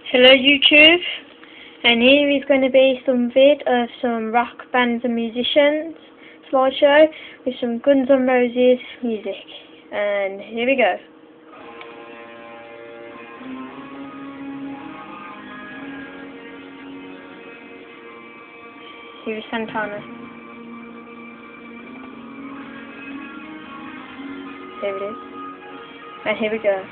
Hello YouTube, and here is going to be some vid of some rock bands and musicians slideshow with some Guns N' Roses music, and here we go. Here's Santana. There it is, and here we go.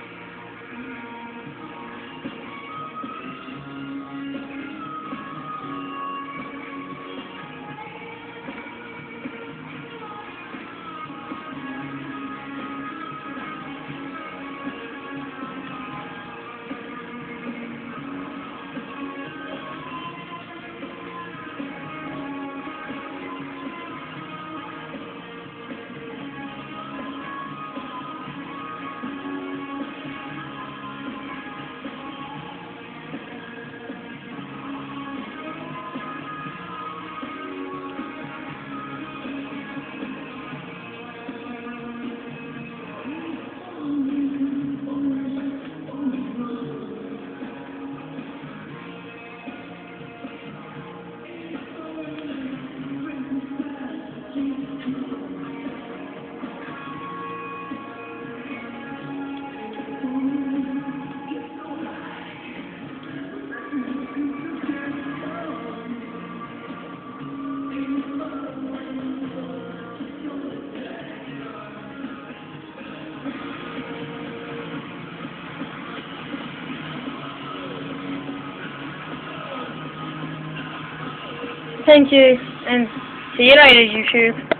Thank you, and see you later, YouTube.